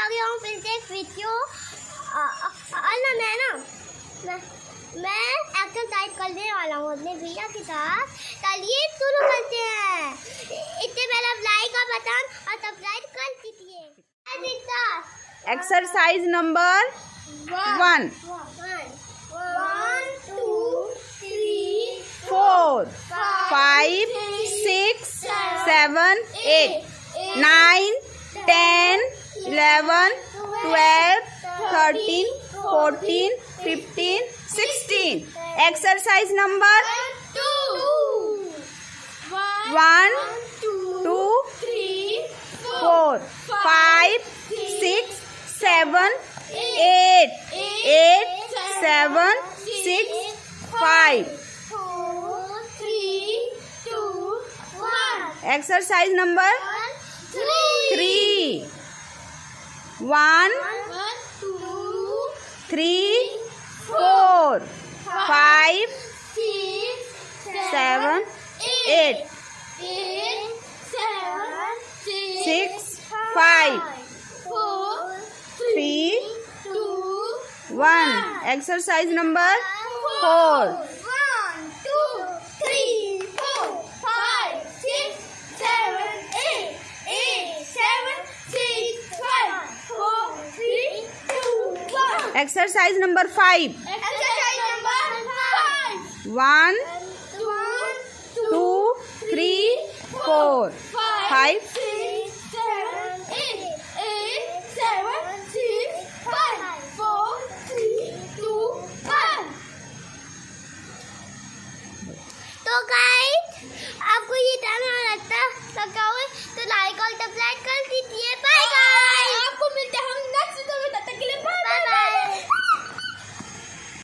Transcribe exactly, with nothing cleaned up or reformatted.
आ गया हूँ फिर से एक वीडियो। ना मैं ना मैं, मैं एक्सरसाइज करने वाला हूँ अपने भैया के साथ। चलिए शुरू करते हैं। इससे पहले आप लाइक का बटन और सब्सक्राइब कर दीजिए। Exercise number one, one two three four five six seven eight nine ten eleven twelve thirteen fourteen fifteen sixteen. Exercise number two one two four five six seven eight eight seven six five. Exercise number three, one three four five seven eight six five three one. Exercise number four, exercise number five, one two three four five